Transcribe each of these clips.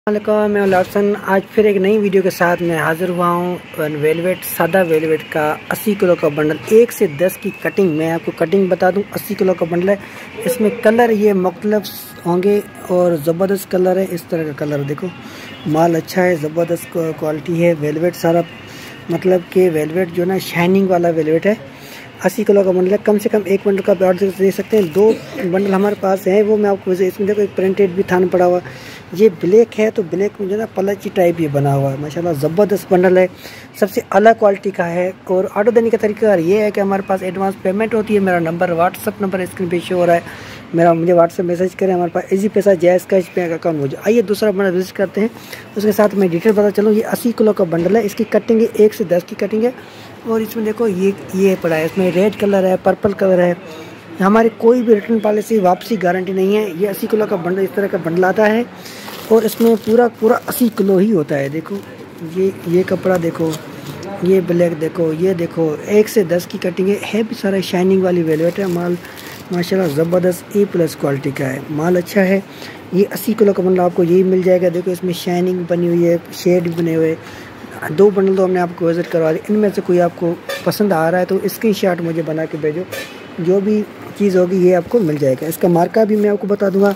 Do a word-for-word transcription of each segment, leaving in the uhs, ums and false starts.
वालेकुम, मैं लासन आज फिर एक नई वीडियो के साथ मैं हाज़िर हुआ हूँ। वेलवेट सादा वेलवेट का अस्सी किलो का बंडल, एक से दस की कटिंग, मैं आपको कटिंग बता दूँ। अस्सी किलो का बंडल है, इसमें कलर ये मुख्तलिफ होंगे और ज़बरदस्त कलर है। इस तरह का कलर देखो, माल अच्छा है, ज़बरदस्त क्वालिटी है। वेलवेट सारा मतलब कि वेलवेट जो ना शाइनिंग वाला वेलवेट है। अस्सी किलो का बंडल है, कम से कम एक बंडल का ऑर्डर दे सकते हैं। दो बंडल हमारे पास हैं, वो मैं आपको इसमें देखो एक प्रिंटेड भी थान पड़ा हुआ। ये ब्लैक है तो ब्लैक में जो ना पलची टाइप ये बना हुआ है। माशाल्लाह ज़बरदस्त बंडल है, सबसे अलग क्वालिटी का है। और ऑर्डर देने का तरीका ये है कि हमारे पास एडवांस पेमेंट होती है। मेरा नंबर व्हाट्सअप नंबर स्क्रीन पे शो हो रहा है, मेरा मुझे व्हाट्सअप मैसेज करें। हमारे पास इजी पैसा जैज़ कैश पे अकाउंट हो जाए। आइए दूसरा बंडल विजिट करते हैं, उसके साथ मैं डिटेल पता चलूँ। ये अस्सी किलो का बंडल है, इसकी कटिंग है एक से दस की कटिंग है। और इसमें देखो ये ये पड़ा है, इसमें रेड कलर है, पर्पल कलर है। हमारी कोई भी रिटर्न पॉलिसी वापसी गारंटी नहीं है। ये अस्सी किलो का बंडल इस तरह का बंडल आता है और इसमें पूरा पूरा अस्सी किलो ही होता है। देखो ये ये कपड़ा देखो, ये ब्लैक देखो, ये देखो एक से दस की कटिंग है, है भी सारा शाइनिंग वाली वेलवेट है। माल माशाल्लाह ज़बरदस्त ए प्लस क्वालिटी का है, माल अच्छा है। ये अस्सी किलो का बंडल आपको यही मिल जाएगा। देखो इसमें शाइनिंग बनी हुई है, शेड बने हुए। दो बंडल तो हमने आपको विज़िट करवा दी, इनमें से कोई आपको पसंद आ रहा है तो स्क्रीनशॉट मुझे बना के भेजो, जो भी चीज़ होगी ये आपको मिल जाएगा। इसका मार्का भी मैं आपको बता दूंगा।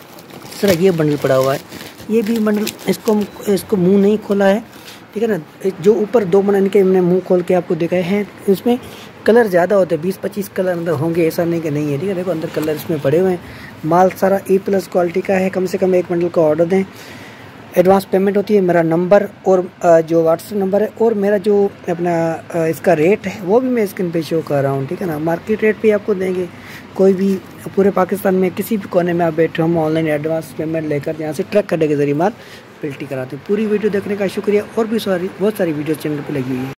सर ये बंडल पड़ा हुआ है, ये भी बंडल, इसको इसको मुंह नहीं खोला है, ठीक है ना। जो ऊपर दो बंडल इनके हमने मुंह खोल के आपको दिखाए हैं। इसमें कलर ज़्यादा होते हैं, बीस पच्चीस कलर अंदर होंगे, ऐसा नहीं कि नहीं है, ठीक है। देखो अंदर कलर इसमें पड़े हुए हैं। माल सारा ए प्लस क्वालिटी का है। कम से कम एक बंडल का ऑर्डर दें, एडवांस पेमेंट होती है। मेरा नंबर और जो व्हाट्सएप नंबर है और मेरा जो अपना इसका रेट है वो भी मैं स्क्रीन पे शो कर रहा हूँ, ठीक है ना। मार्केट रेट पे आपको देंगे। कोई भी पूरे पाकिस्तान में किसी भी कोने में आप बैठे हम ऑनलाइन एडवांस पेमेंट लेकर यहाँ से ट्रक अड्डे के जरिए माल पिल्टी कराते हैं। पूरी वीडियो देखने का शुक्रिया। और भी सारी बहुत सारी वीडियो चैनल पर लगी हुई है।